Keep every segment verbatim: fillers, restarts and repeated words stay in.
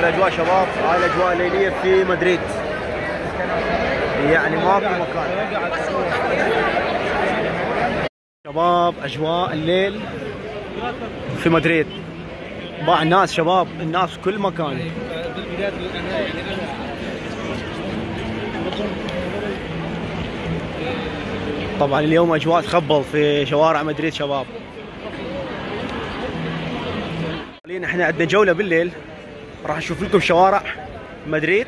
الاجواء شباب، هاي الاجواء الليليه في مدريد، يعني ماكو مكان. شباب اجواء الليل في مدريد، باع الناس شباب، الناس في كل مكان. طبعا اليوم اجواء تخبل في شوارع مدريد شباب. احنا عندنا جولة بالليل، راح اشوف لكم شوارع مدريد.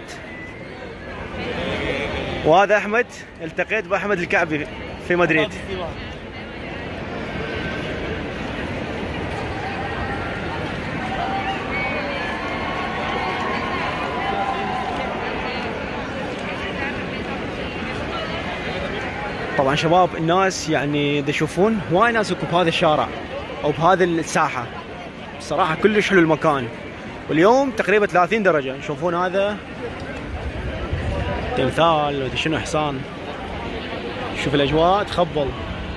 وهذا احمد، التقيت باحمد الكعبي في مدريد. طبعا شباب الناس يعني تشوفون هواي ناس يكون بهذا الشارع او بهذه الساحه، بصراحه كلش حلو المكان. واليوم تقريبا ثلاثين درجه. تشوفون هذا تمثال ودي شنو، حصان. شوف الاجواء تخبل.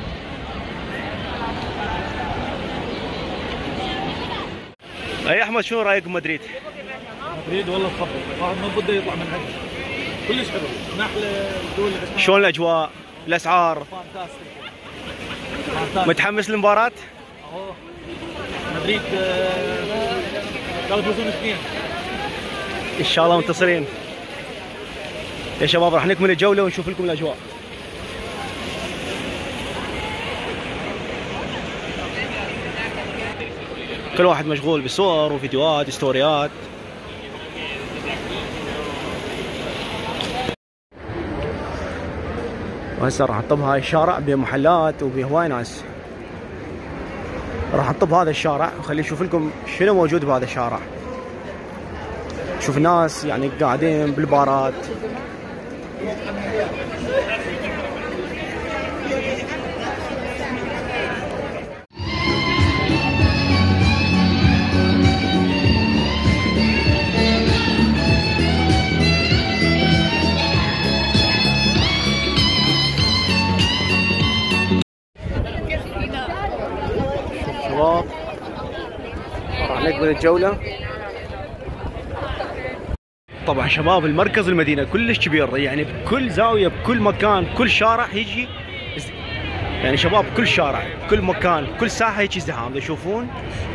اي احمد، شنو رايك بمدريد؟ مدريد والله تخبل، الواحد ما بده يطلع من عندها. كلش حلو، من احلى الدول اللي شلون الاجواء؟ الاسعار؟ فانتاستيك. متحمس للمباراه؟ اهو مدريد قالوا يفوزون اثنين ان شاء الله منتصرين. يا شباب راح نكمل الجوله ونشوف لكم الاجواء. كل واحد مشغول بصور وفيديوهات ستوريات. وهسه راح نطب هاي الشارع بمحلات وبهواي ناس. راح نطب هذا الشارع وخلي اشوف لكم شنو موجود بهذا الشارع. شوف ناس يعني قاعدين بالبارات. شباب راح نكمل الجولة. طبعا شباب المركز المدينة كلش كبير، يعني بكل زاوية بكل مكان كل شارع يجي، يعني شباب كل شارع كل مكان كل ساحة يجي ازدحام. تشوفون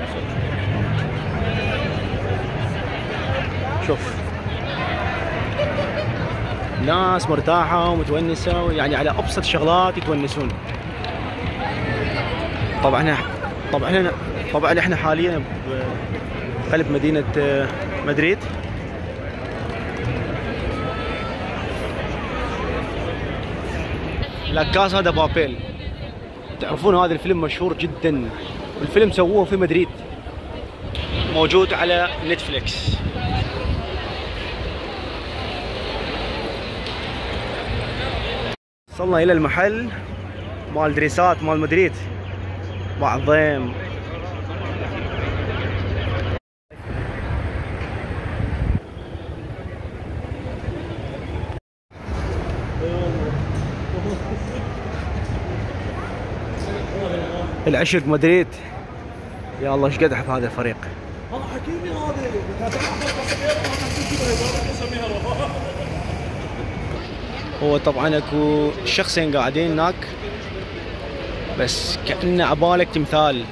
شوف ناس مرتاحة ومتونسة، يعني على أبسط شغلات يتونسون. طبعا طبعا احنا طبعا احنا حاليا بقلب مدينة مدريد. لا كاسا دي بابيل، تعرفون هذا الفيلم مشهور جدا، الفيلم سووه في مدريد، موجود على نتفليكس. وصلنا الى المحل مال دريسات مال مدريد، عظيم. العشق مدريد، يا الله ايش قد احب هذا الفريق. والله حكيني هذا هو طبعا اكو شخصين قاعدين هناك بس كأنه عبالك تمثال.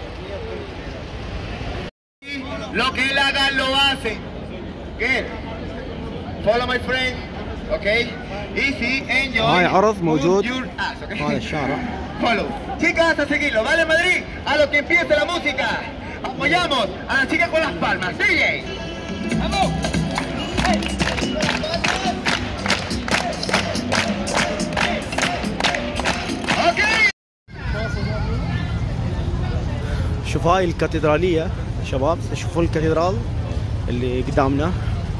Lo que él haga lo hace. ¿Qué? Follow my friend. Okay? Easy, enjoy. هاي عرض موجود okay? هذا الشارع. Follow. Chicas, a seguirlo, ¿vale, Madrid? A lo que empiece la música. Apoyamos a las chicas con las palmas. Sigue. ¡Vamos! Hey. Okay. شوف هاي الكاتدرالية شباب، تشوفون الكاتدرال اللي قدامنا.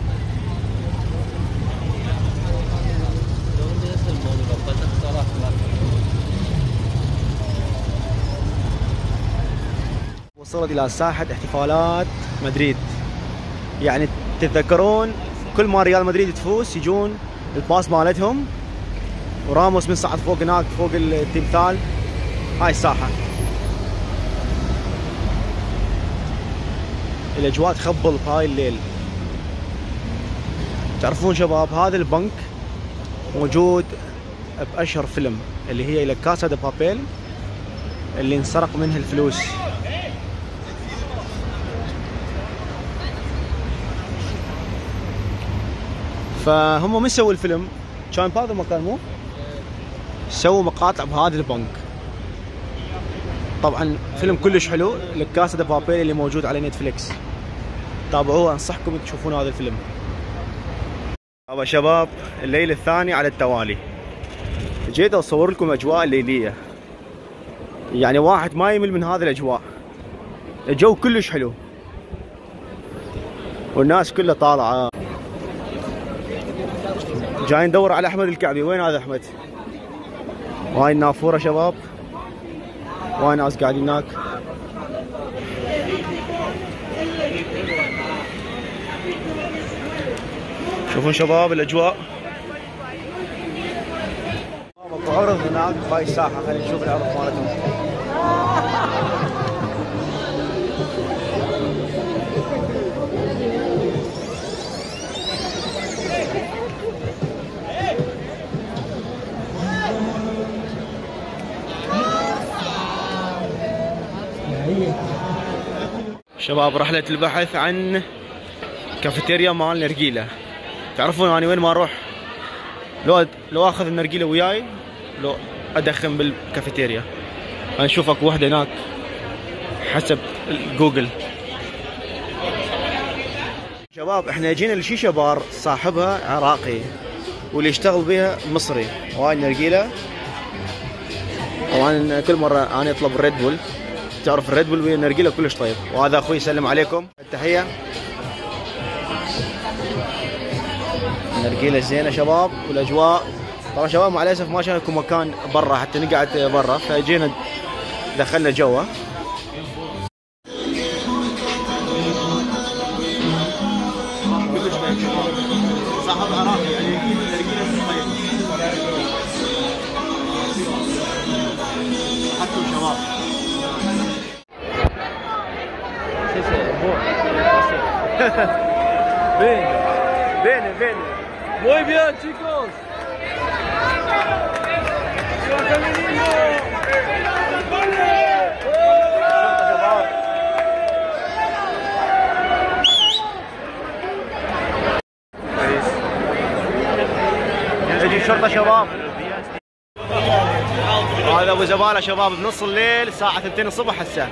وصلت إلى ساحة احتفالات مدريد. يعني تتذكرون كل ما ريال مدريد تفوز يجون الباص مالتهم، وراموس من صعد فوق هناك فوق التمثال. هاي الساحة الاجواء تخبل بهاي الليل. تعرفون شباب هذا البنك موجود بأشهر فيلم اللي هي لا كاسا دي بابيل اللي انسرق منها الفلوس. فهم من سووا الفيلم؟ كان بهذا المكان مو؟ سووا مقاطع بهذا البنك. طبعا فيلم كلش حلو لا كاسا دي بابيل اللي موجود على نتفليكس، تابعوه، انصحكم تشوفون هذا الفيلم. طبعا شباب الليل الثاني على التوالي جيت اصور لكم اجواء الليليه، يعني واحد ما يمل من هذه الاجواء. الجو كلش حلو والناس كلها طالعه. جاي ندور على احمد الكعبي، وين هذا احمد؟ وهاي النافوره شباب، وهاي ناس قاعدين هناك. شوفون شباب الاجواء. اكو عرض هناك بهاي الساحه، خلينا نشوف العرض مالتهم. شباب رحلة البحث عن كافيتيريا مال نرجيلة. تعرفون اني وين ما اروح لو لو اخذ النرجيلة وياي لو ادخن بالكافيتيريا. نشوف اكو وحدة هناك حسب جوجل. شباب احنا جينا لشيشة بار صاحبها عراقي واللي يشتغل بها مصري. وهاي النرجيلة طبعا كل مرة انا اطلب ريد بول، تعرف الريد بول والنرجيلة كلش طيب. وهذا اخوي يسلم عليكم، التحية. النرجيلة زينة شباب والاجواء. طبعا شباب مع الاسف ما شايف لكم مكان برا حتى نقعد برا، فجينا دخلنا جوا. صاحب عراقي يعني النرجيلة طيب. حكوا شباب. Ven, ven, ven. Muy bien, chicos. تجي الشرطة شباب. هذا ابو زبالة شباب بنص الليل الساعة اثنتين الصبح هسه.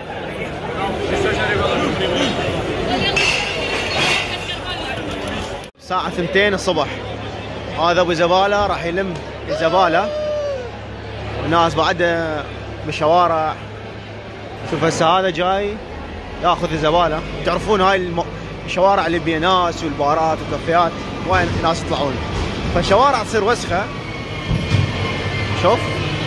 الساعة اثنتين الصبح. هذا ابو زبالة راح يلم الزبالة. الناس بعد بالشوارع. شوف هسه هذا جاي ياخذ الزبالة. تعرفون هاي الشوارع اللي بيها ناس والبارات والكافيات وين ناس يطلعون، فالشوارع تصير وسخة. شوف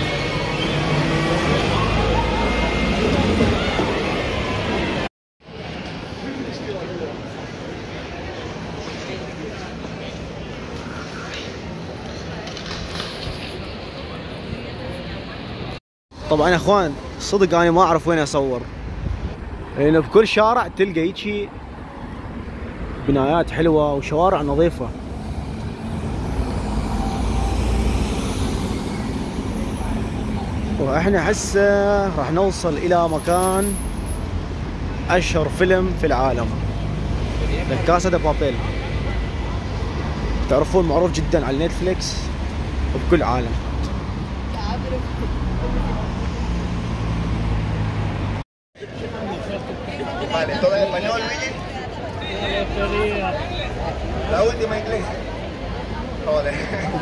طبعا يا اخوان صدق انا ما اعرف وين اصور، لان بكل شارع تلقى هيجي بنايات حلوه وشوارع نظيفه. واحنا هسه راح نوصل الى مكان اشهر فيلم في العالم، لا كاسا دي بابيل. تعرفون معروف جدا على نتفليكس وبكل العالم. Vale, todo en español, Luigi. La última inglés. Joder.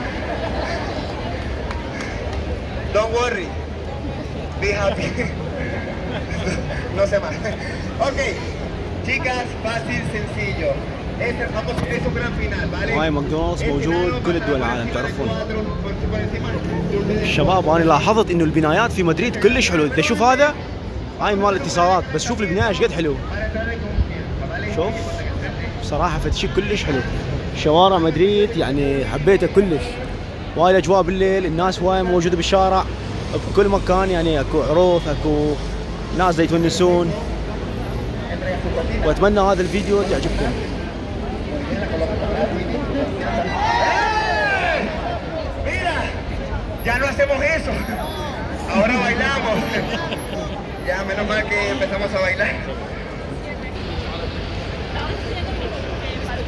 Don't worry. Be happy. No sé más. Ok. Chicas, fácil, sencillo. Este vamos, es un gran final, ¿vale? هاي ماكدونالدز موجود بكل الدول العالم. تعرفون الشباب انا لاحظت انه البنايات في مدريد كلش حلو. اذا شوف هذا هاي مال الاتصالات، بس شوف البنايه ايش قد حلو. شوف بصراحه فتشي كلش حلو. شوارع مدريد يعني حبيته كلش. وهاي الاجواء بالليل، الناس وايد موجوده بالشارع بكل مكان، يعني اكو عروض، اكو ناس يتونسون. واتمنى هذا الفيديو تعجبكم. ¡Eh! Mira, ya no hacemos eso. Ahora bailamos. Ya, menos mal que empezamos a bailar.